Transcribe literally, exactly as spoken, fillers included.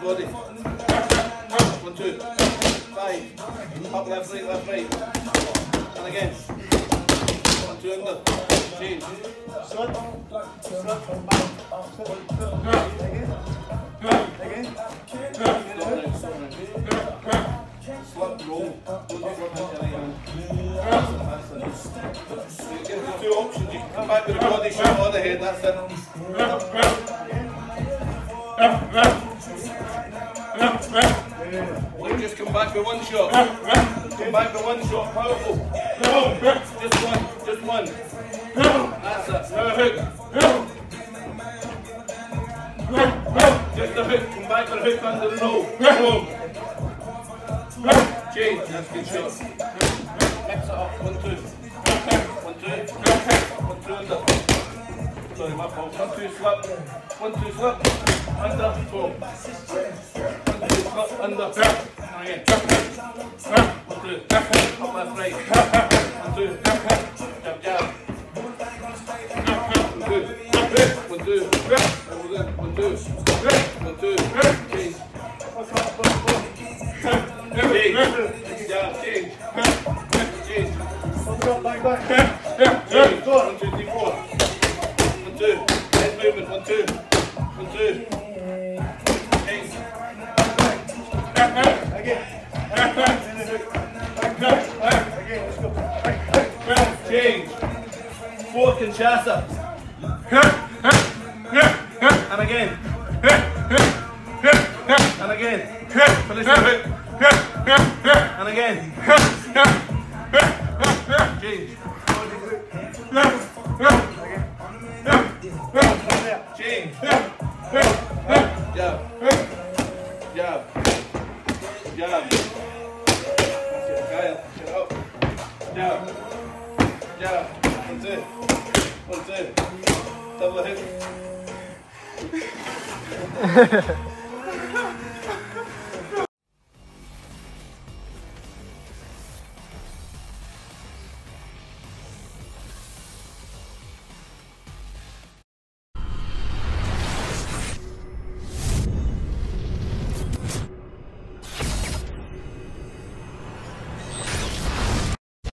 body. One, two, five. Up, left, right, left, right. And again. One, two, under. Change. Slip. Slip. Again. Again. Slip, roll. Don't get run into anything. You get the two options. You can come back with the body shot or the head. That's it. Or you just come back with one shot. Come back with one shot. Powerful. Just one. Just one. That's it. Now a hook. Just a hook. Come back with a hook under the roll. Change. That's a good shot. Mix it up. One, two. One, two. One, two under. Sorry, my fault. One, two, slip. One, two, slip. Under. Boom. One, two, slip. Under. And again. One, two. Up, left, right. One, two. Jab, jab. One, two. One, two. One, two. One, two. Change. Change. Jab, change. Change. Back, back. Change. One, two, three, four. One, two. Head movement. One, two. One, two. Change. Again. Again, let's go. Change. Four Kinshasa. And again. And again. Finish the hook. And again. Change. Change. Jab. Jab. Jab. Kyle, get up. Jab. Jab. One, two. One, two. Double hook.